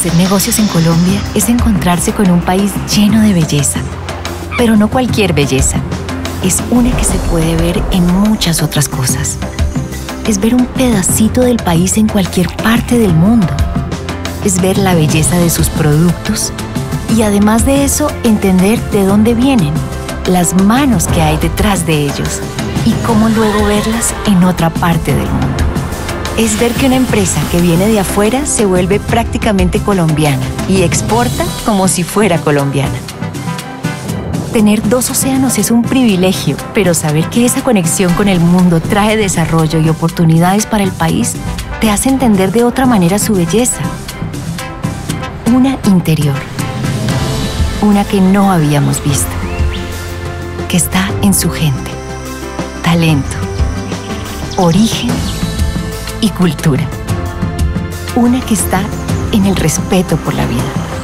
Hacer negocios en Colombia es encontrarse con un país lleno de belleza. Pero no cualquier belleza. Es una que se puede ver en muchas otras cosas. Es ver un pedacito del país en cualquier parte del mundo. Es ver la belleza de sus productos y además de eso, entender de dónde vienen, las manos que hay detrás de ellos y cómo luego verlas en otra parte del mundo. Es ver que una empresa que viene de afuera se vuelve prácticamente colombiana y exporta como si fuera colombiana. Tener dos océanos es un privilegio, pero saber que esa conexión con el mundo trae desarrollo y oportunidades para el país te hace entender de otra manera su belleza. Una interior, una que no habíamos visto, que está en su gente, talento, origen y cultura. Una que está en el respeto por la vida,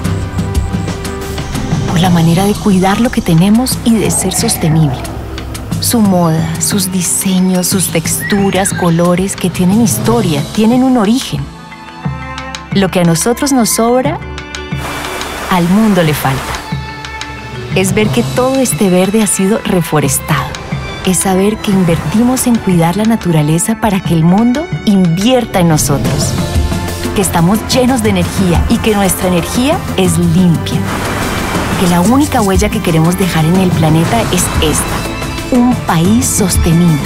por la manera de cuidar lo que tenemos y de ser sostenible. Su moda, sus diseños, sus texturas, colores que tienen historia, tienen un origen. Lo que a nosotros nos sobra, al mundo le falta. Es ver que todo este verde ha sido reforestado. Es saber que invertimos en cuidar la naturaleza para que el mundo invierta en nosotros. Que estamos llenos de energía y que nuestra energía es limpia. Que la única huella que queremos dejar en el planeta es esta: un país sostenible.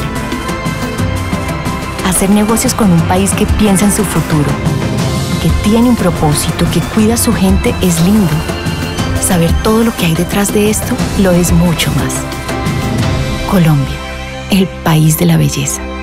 Hacer negocios con un país que piensa en su futuro, que tiene un propósito, que cuida a su gente es lindo. Saber todo lo que hay detrás de esto lo es mucho más. Colombia, el país de la belleza.